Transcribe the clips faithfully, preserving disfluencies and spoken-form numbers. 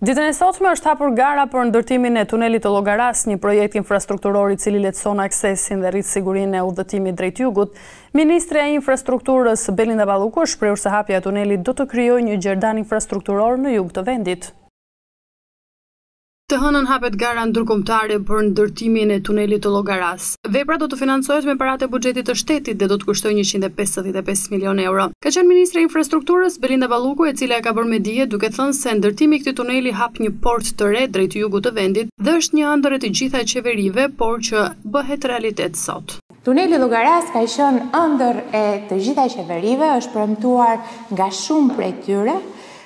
Ditën e sotme është hapur gara për ndërtimin e tunelit të Llogaras, një projekt infrastrukturor i cili lehtëson aksesin dhe rrit sigurinë e udhëtimit drejt jugut. Ministri e Infrastrukturës Belinda Balluku shprehur se hapja e tunelit do të krijojë një gjerdan infrastrukturor në jug të vendit. Të hënën hapet gara ndërkombëtare për ndërtimin e tunelit të Llogaras. Vepra do të financohet me paratë e buxhetit të shtetit dhe do të kushtojë njëqind e pesëdhjetë e pesë milionë euro. Ka qenë ministre e Infrastrukturës Belinda Balluku, e cila e ka bërë me dije duke thënë se ndërtimi i këtij tuneli hap një port të re drejt jugut të vendit dhe është një ëndër e të gjitha qeverive, por që bëhet realitet sot. Tuneli Llogaras ka qenë ëndër e të gjitha qeverive, është premtuar nga shumë prej tyre,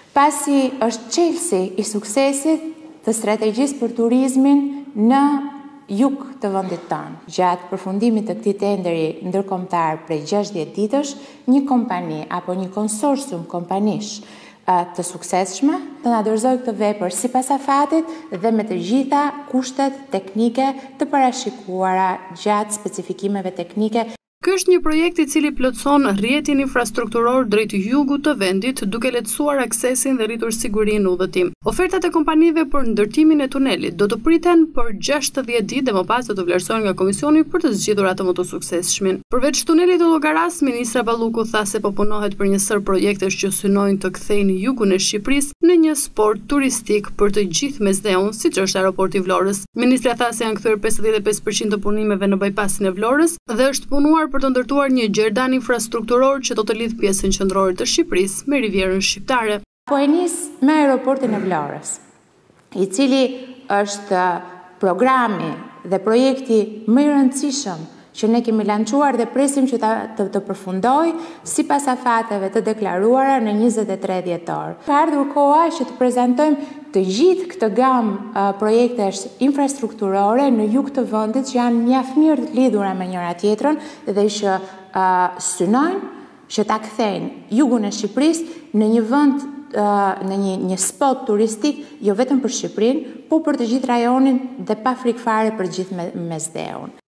pasi është çelësi i suksesit të strategjisë për turizmin në jug të vendit tonë. Gjatë përfundimit të këtij tenderi ndërkombëtar prej gjashtëdhjetë ditësh, një kompani apo një konsorcium kompanish të suksesshme të na dorëzojë këtë vepër sipas afatit dhe me të gjitha kushtet teknike të parashikuara gjatë specifikimeve teknike. Ky është një projekt i cili plotëson rrjetin infrastrukturor drejt jugut të vendit, duke lehtësuar aksesin dhe rritur sigurinë në udhëtim. Ofertat e kompanive për ndërtimin e tunelit do të priten për gjashtëdhjetë ditë dhe më pas do të vlerësohen nga komisioni për të zgjedhur atë më të suksesshmin. Përveç tunelit të Llogaras, ministra Balluku tha se po punohet për një sër projektesh që synojnë të kthejnë jugun e Shqipërisë në një sport turistik për të gjithë mesdheun, siç është aeroporti i Vlorës. Ministra tha se janë kthyer pesëdhjetë e pesë përqind të punimeve në bypassin e Vlorës dhe është punuar për të ndërtuar një gjerdan infrastrukturor që do të lidh pjesën qendrore të Shqipërisë me Rivierën Shqiptare. Po e nis me aeroportin e Vlorës, i cili është programi dhe projekti më i rëndësishëm që ne kemi lançuar dhe presim që ta, të, të përfundojë sipas afateve të deklaruara në njëzet e tre dhjetor. Ka ardhur koha që të prezantojmë të gjithë këtë gamë uh, projektesh infrastrukturore në jug të vendit që janë mjaft mirë të lidhura me njëra tjetrën dhe që uh, synojnë që ta kthejnë jugun e Shqipërisë në një vend uh, në një, një spot turistik jo vetëm për Shqipërinë, por për të gjithë rajonin dhe pa frikë fare për gjithë mesdheun.